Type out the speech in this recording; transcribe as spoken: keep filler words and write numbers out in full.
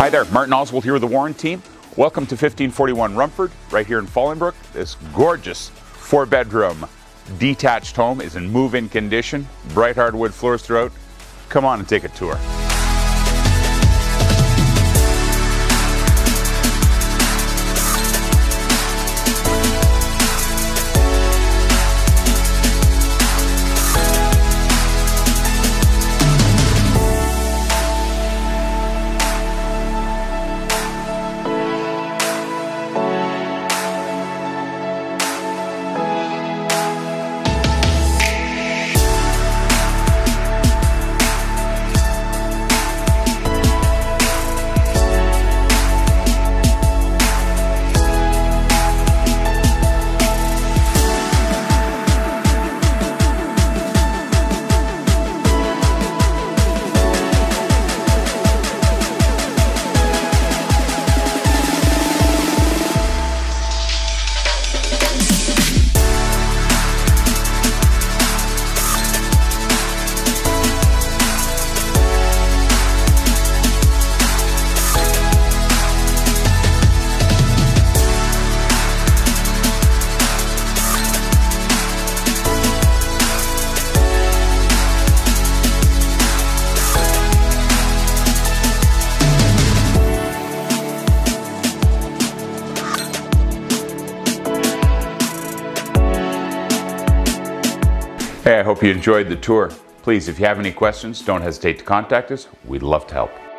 Hi there, Martin Oswald here with the Warren team. Welcome to fifteen forty-one Rumford, right here in Fallingbrook. This gorgeous four-bedroom detached home is in move-in condition, bright hardwood floors throughout. Come on and take a tour. Hey, I hope you enjoyed the tour. Please, if you have any questions, don't hesitate to contact us. We'd love to help.